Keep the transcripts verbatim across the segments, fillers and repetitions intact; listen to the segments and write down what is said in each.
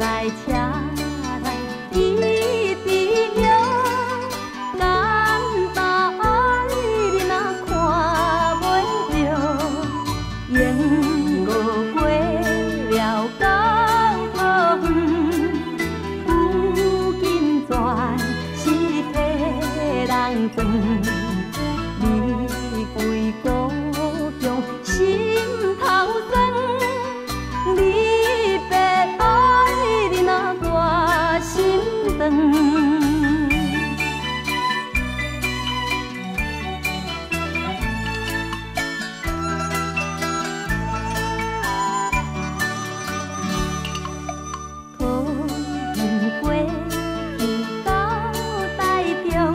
在车内一直摇，感动你若看袂着，烟雾过了到头远，有今全是替人转。 你归故乡心头酸，你白爱你若我心肠。桃园过去到台中。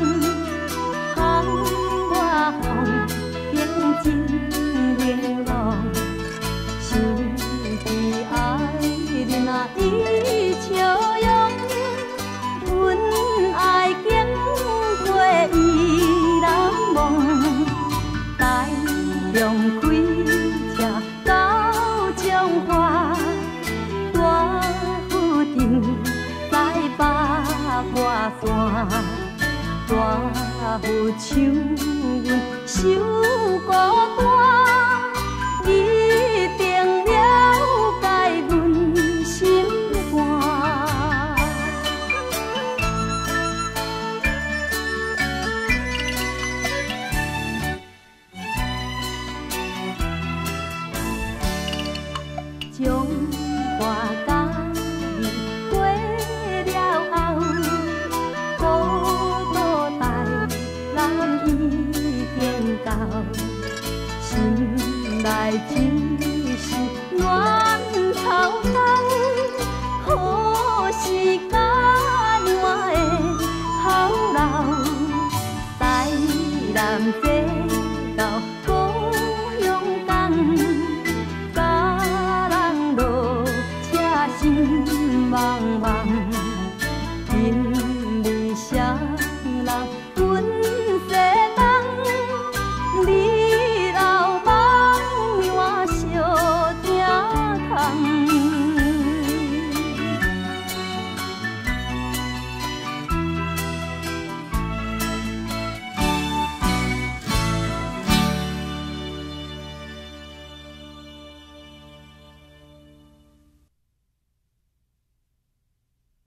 真玲珑，想起爱你若已笑容，阮爱经过伊难忘。台中开车到彰化，大府顶在八卦山。 大雨像阮受孤单，一定了解阮心肝。彰化甲你过了后。 到心内只是暖草草。